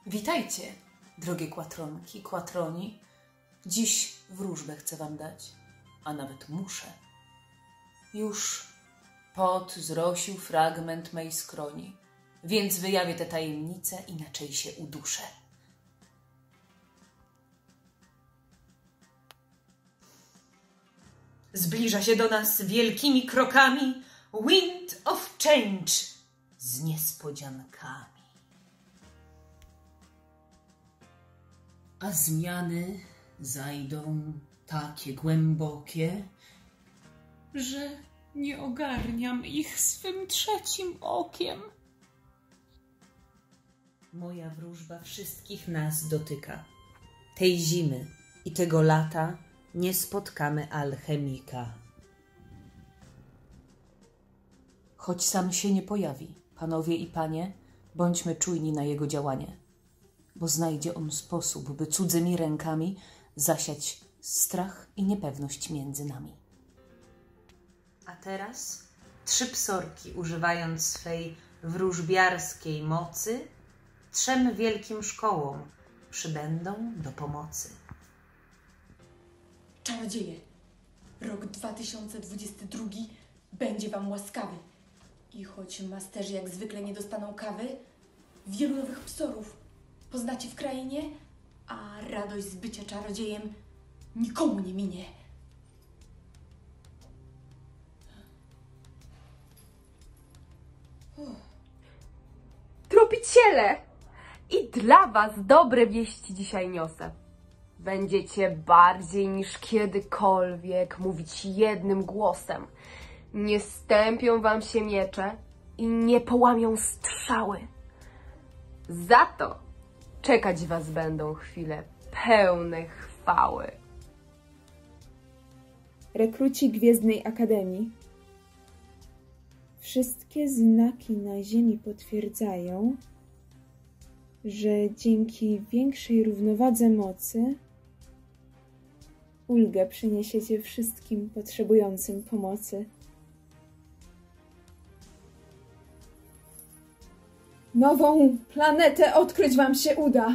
Witajcie, drogie kłatronki, kłatroni. Dziś wróżbę chcę wam dać, a nawet muszę. Już pot zrosił fragment mej skroni, więc wyjawię te tajemnice, inaczej się uduszę. Zbliża się do nas wielkimi krokami Wind of Change z niespodziankami. A zmiany zajdą takie głębokie, że nie ogarniam ich swym trzecim okiem. Moja wróżba wszystkich nas dotyka. Tej zimy i tego lata nie spotkamy alchemika. Choć sam się nie pojawi, panowie i panie, bądźmy czujni na jego działanie, bo znajdzie on sposób, by cudzymi rękami zasiać strach i niepewność między nami. A teraz 3 psorki, używając swej wróżbiarskiej mocy, 3 wielkim szkołom przybędą do pomocy. Czarodzieje, rok 2022 będzie wam łaskawy. I choć masterzy jak zwykle nie dostaną kawy, wielu nowych psorów poznacie w krainie, a radość z bycia czarodziejem nikomu nie minie. Tropiciele! I dla was dobre wieści dzisiaj niosę. Będziecie bardziej niż kiedykolwiek mówić jednym głosem. Nie stępią wam się miecze i nie połamią strzały. Za to czekać was będą chwile pełne chwały. Rekruci Gwiezdnej Akademii. Wszystkie znaki na Ziemi potwierdzają, że dzięki większej równowadze mocy ulgę przyniesiecie wszystkim potrzebującym pomocy. Nową planetę odkryć wam się uda.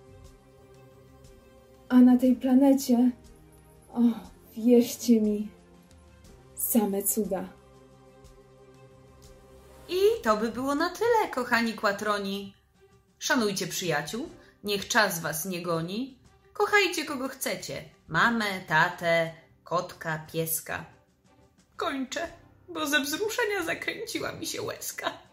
A na tej planecie, wierzcie mi, same cuda. I to by było na tyle, kochani kłatroni. Szanujcie przyjaciół, niech czas was nie goni. Kochajcie kogo chcecie, mamę, tatę, kotka, pieska. Kończę, bo ze wzruszenia zakręciła mi się łezka.